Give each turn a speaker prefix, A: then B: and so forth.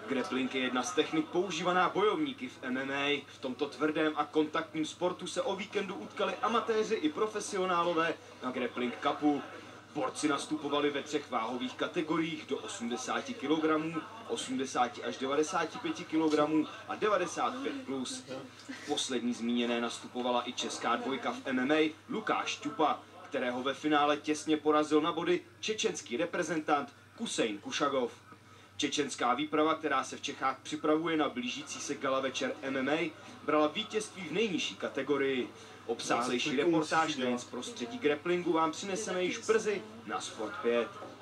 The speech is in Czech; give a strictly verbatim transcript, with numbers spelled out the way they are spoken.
A: Grappling je jedna z technik používaná bojovníky v M M A. V tomto tvrdém a kontaktním sportu se o víkendu utkali amatéři i profesionálové na Grappling Cupu. Borci nastupovali ve třech váhových kategoriích do osmdesáti kilogramů, osmdesáti až devadesáti pěti kilogramů a devadesát pět plus. Poslední zmíněné nastupovala i česká dvojka v M M A Lukáš Tupa, kterého ve finále těsně porazil na body čečenský reprezentant Kusein Kušagov. Čečenská výprava, která se v Čechách připravuje na blížící se gala večer M M A, brala vítězství v nejnižší kategorii. Obsáhlejší reportáž nejen z prostředí grapplingu vám přineseme již brzy na Sport pět.